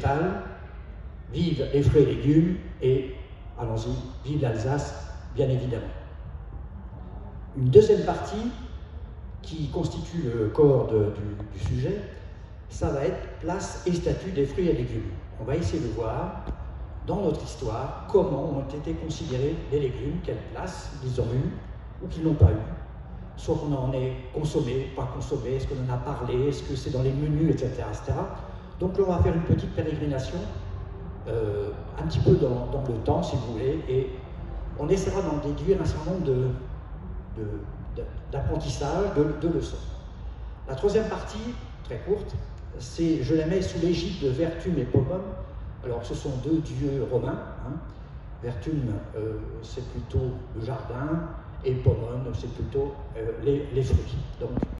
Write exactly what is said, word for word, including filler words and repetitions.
végétale, vive les fruits et légumes, et, allons-y, vive l'Alsace, bien évidemment. Une deuxième partie, qui constitue le corps de, du, du sujet, ça va être place et statut des fruits et légumes. On va essayer de voir, dans notre histoire, comment ont été considérés les légumes, quelle place ils ont eu ou qu'ils n'ont pas eu. Soit qu'on en ait consommé, pas consommé, est-ce qu'on en a parlé, est-ce que c'est dans les menus, et cetera, et cetera. Donc là, on va faire une petite pérégrination, euh, un petit peu dans, dans le temps, si vous voulez, et on essaiera d'en déduire un certain nombre de, de, d'apprentissage, de, de leçons. La troisième partie, très courte, c'est, je la mets sous l'égide de Vertum et Pomone. Alors, ce sont deux dieux romains. Hein. Vertum, euh, c'est plutôt le jardin, et Pomone, c'est plutôt euh, les, les fruits. Donc,